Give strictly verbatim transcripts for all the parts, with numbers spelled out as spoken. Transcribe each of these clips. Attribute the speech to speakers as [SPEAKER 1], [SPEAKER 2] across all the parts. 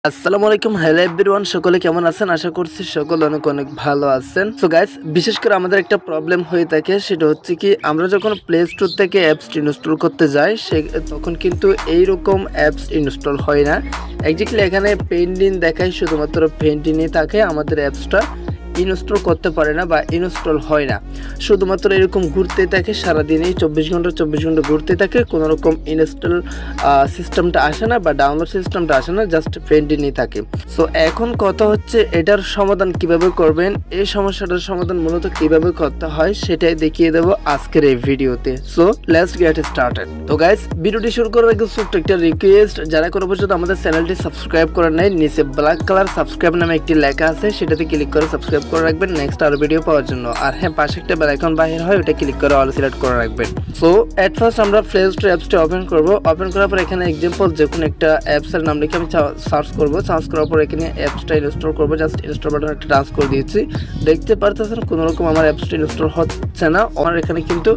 [SPEAKER 1] আসসালামু আলাইকুম hello everyone সকলে কেমন আছেন আশা করছি সকলে অনেক অনেক ভালো আছেন। সো গাইস বিশেষ করে আমাদের একটা প্রবলেম হয়ে থাকে সেটা হচ্ছে কি আমরা যখন প্লে স্টোর থেকে অ্যাপস ইনস্টল করতে যাই সে তখন কিন্তু এই রকম অ্যাপস ইনস্টল হয় না। এক্স্যাক্টলি এখানে পেন্ডিং দেখায়, শুধুমাত্র পেন্ডিংই থাকে, আমাদের অ্যাপসটা ইনস্টল করতে পারে না বা ইনস্টল হয় না, শুধুমাত্র এরকম ঘুরতেই থাকে সারাদিনই চব্বিশ ঘন্টা চব্বিশ ঘন্টা ঘুরতে থাকে, কোনো রকম ইনস্টল সিস্টেমটা আসে না বা ডাউনলোড সিস্টেমটা আসে না, জাস্ট পেন্ডিংই থাকে। সো এখন কথা হচ্ছে এটার সমাধান কিভাবে করবেন, এই সমস্যাটার সমাধান মূলত কিভাবে করতে হয় সেটাই দেখিয়ে দেবো আজকের এই ভিডিওতে। So let's get started. তো গাইস ভিডিওটি শুরু করার আগে ছোট্ট একটা রিকোয়েস্ট, যারা কোনো পর্যন্ত আমাদের চ্যানেলটি সাবস্ক্রাইব করেন নাই, নিচে ব্ল্যাক কালার সাবস্ক্রাইব নামে একটি লেখা আছে, সেটাতে ক্লিক করে সাবস্ক্রাইব করে রাখবেন নেক্সট আরো ভিডিও পাওয়ার জন্য। আর হ্যাঁ, পাশে একটা বেল আইকন বাহির হয়, ওটা ক্লিক করে অল সিলেক্ট করে রাখবেন। সো এট ফার্স্ট আমরা প্লে স্টোর অ্যাপসটি ওপেন করব। ওপেন করার পর এখানে এক্সাম্পল যে কোনো একটা অ্যাপসের নাম লিখে আমি সার্চ করব। সার্চ করার পর এখানে অ্যাপসটা ইনস্টল করবো, জাস্ট ইনস্টল বাটন একটা টাচ করে দিয়েছি। দেখতে পারতেছেন কোনো রকম আমার অ্যাপসটা ইনস্টল হচ্ছে না। আমার এখানে কিন্তু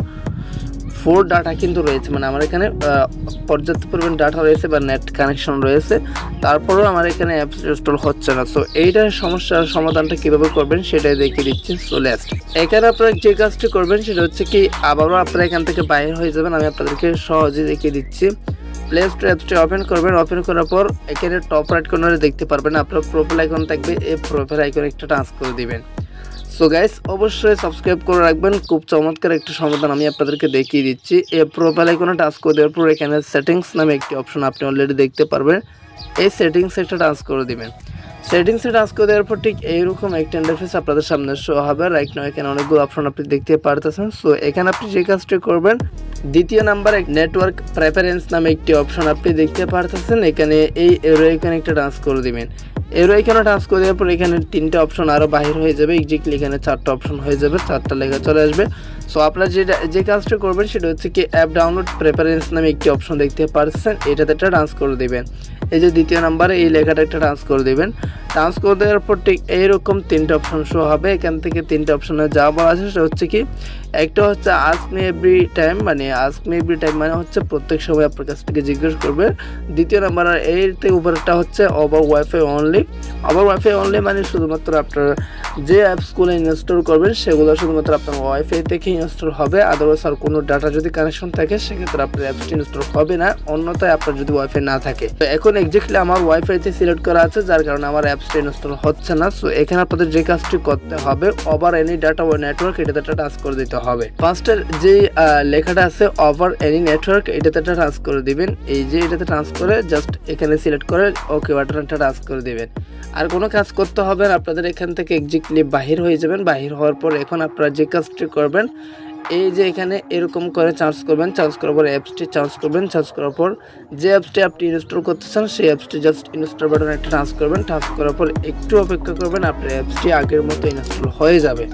[SPEAKER 1] ফোর ডাটা কিন্তু রয়েছে, মানে আমার এখানে পর্যাপ্ত পরিমাণ ডাটা রয়েছে বা নেট কানেকশন রয়েছে, তারপরেও আমার এখানে অ্যাপস ইনস্টল হচ্ছে না। সো এইটার সমস্যার সমাধানটা কীভাবে করবেন সেটাই দেখিয়ে দিচ্ছি। সো লেটস, এখানে আপনারা যে কাজটি করবেন সেটা হচ্ছে কি আবারও আপনারা এখান থেকে বাইরে হয়ে যাবেন। আমি আপনাদেরকে সহজে দেখিয়ে দিচ্ছি। প্লে স্টোর অ্যাপসটি ওপেন করবেন। ওপেন করার পর এখানে টপ রাইট কর্নারে দেখতে পারবেন আপনার প্রোফাইল আইকন থাকবে, এই প্রোফাইল আইকন একটা টাচ করে দিবেন। সো গাইস অবশ্যই সাবস্ক্রাইব করে রাখবেন, খুব চমৎকার একটা সমাধান আমি আপনাদেরকে দেখিয়ে দিচ্ছি। এই প্রোফাইল আইকনে টাচ করে দেওয়ার পর এখানে সেটিংস নামে একটি অপশন আপনি অলরেডি দেখতে পারবেন, এই সেটিংস একটা টাচ করে দিবেন। সেটিংসে টাচ করে দেওয়ার পর ঠিক এইরকম একটা ইন্টারফেস আপনাদের সামনে শো হবে। রাইট নাও এখানে অনেকগুলো অপশন আপনি দেখতে পারতেছেন। সো এখানে আপনি যে কাজটি করবেন, দ্বিতীয় নাম্বারে নেটওয়ার্ক প্রেফারেন্স নামে একটি অপশন আপনি দেখতে পারতেছেন, এখানে এই এরো এখানে একটা টাচ করে দিবেন। এরো এখানে টাচ করে দেওয়ার পর এখানে তিনটা অপশন আরও বাহির হয়ে যাবে, এক্স্যাক্টলি এখানে চারটা অপশন হয়ে যাবে, চারটা লেখা চলে আসবে। সো আপনারা যেটা যে কাজটা করবেন সেটা হচ্ছে কি অ্যাপ ডাউনলোড প্রেফারেন্স নামে একটি অপশন দেখতে পাচ্ছেন, এটাতে একটা টাচ করে দেবেন। এই যে দ্বিতীয় নাম্বারে এই লেখাটা একটা টাচ করে দেবেন। টাচ করে দেওয়ার পর ঠিক এইরকম তিনটা অপশন শো হবে। এখান থেকে তিনটা অপশনে যা বলা আছে সেটা হচ্ছে কি, একটা হচ্ছে আস্ক মি এভরি টাইম, মানে আস্ক মি এভরি টাইম মানে হচ্ছে প্রত্যেক সময় আপনার কাছ থেকে জিজ্ঞেস করবে। দ্বিতীয় নাম্বার এর থেকে উপরেরটা হচ্ছে over wifi only. Over wifi only মানে শুধুমাত্র আপনার যে অ্যাপসগুলো ইনস্টল করবেন সেগুলো শুধুমাত্র আপনার ওয়াইফাই থেকে ইনস্টল হবে, আদারওয়াইজ আর কোনো ডাটা যদি কানেকশন থাকে সেক্ষেত্রে আপনার অ্যাপসটি ইনস্টল হবে না, অন্যথায় আপনার যদি ওয়াইফাই না থাকে। তো এখন এক্স্যাক্টলি আমার ওয়াইফাইতে সিলেক্ট করা আছে, যার কারণে আমার অ্যাপসটা ইনস্টল হচ্ছে না। সো এখানে আপনাদের যে কাজটি করতে হবে, ওভার এনি ডাটা ও নেটওয়ার্ক এটাতে একটা টাচ করে দিতে হবে। ফার্স্টের যে লেখাটা আছে ওভার এনি নেটওয়ার্ক, এটাতে একটা টাচ করে দিবেন। এই যে এটাতে টাচ করে জাস্ট এখানে সিলেক্ট করে ওকে বাটনটা টাচ করে দিবেন। আর কোনো কাজ করতে হবে না, আপনাদের এখান থেকে এক্স্যাক্টলি বাহির হয়ে যাবেন। বাহির হওয়ার পর এখন আপনারা যে কাজটি করবেন, এই যে এখানে এরকম করে চার্জ করবেন, চার্জ করার পর অ্যাপসটি চার্জ করবেন। চার্জ করার পর যে অ্যাপসটি আপনি ইনস্টল করতে চান সেই অ্যাপসটি জাস্ট ইনস্টল বাটনে একটা টাচ করবেন। টাচ করার পর একটু অপেক্ষা করবেন, আপনার অ্যাপসটি আগের মতো ইনস্টল হয়ে যাবে।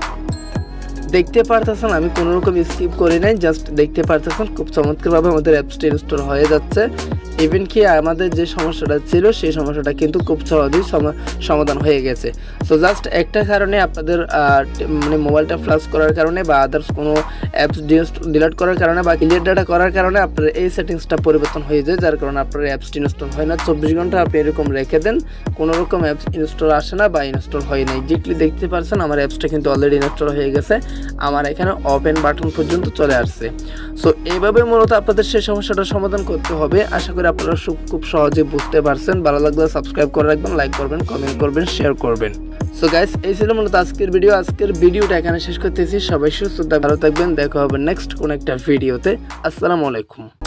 [SPEAKER 1] দেখতে পারতেছেন আমি কোনো রকম স্কিপ করি নাই, জাস্ট দেখতে পারতেছেন খুব চমৎকারভাবে আমাদের অ্যাপসটি ইনস্টল হয়ে যাচ্ছে। ইভেন কি আমাদের যে সমস্যাটা ছিল সেই সমস্যাটা কিন্তু খুব সহজেই সমাধান হয়ে গেছে। সো জাস্ট একটা কারণে আপনাদের মানে মোবাইলটা ফ্লাশ করার কারণে বা আদার্স কোনো অ্যাপস ডিলিট করার কারণে বা ক্লিয়ার ডাটা করার কারণে আপনার এই সেটিংসটা পরিবর্তন হয়ে যায়, যার কারণে আপনার অ্যাপসটি ইনস্টল হয় না। চব্বিশ ঘন্টা আপনি এরকম রেখে দেন, কোনো রকম অ্যাপস ইনস্টল আসে না বা ইনস্টল হয় না। এক্স্যাক্টলি দেখতে পাচ্ছেন আমার অ্যাপসটা কিন্তু অলরেডি ইনস্টল হয়ে গেছে, আমার এখানে ওপেন বাটন পর্যন্ত চলে আসছে। সো এইভাবে মূলত আপনাদের সেই সমস্যাটার সমাধান করতে হবে। আশা করি আপনারা খুব সহজে বুঝতে পারছেন। ভালো লাগলে সাবস্ক্রাইব করে রাখবেন, লাইক করবেন, কমেন্ট করবেন, শেয়ার করবেন। সো গাইস এই ছিল মূলত আজকের ভিডিও। আজকের ভিডিওটা এখানে শেষ করতেছি। সবাই সুস্থ ভালো থাকবেন, দেখা হবে নেক্সট কোন একটা ভিডিওতে। আসসালামু আলাইকুম।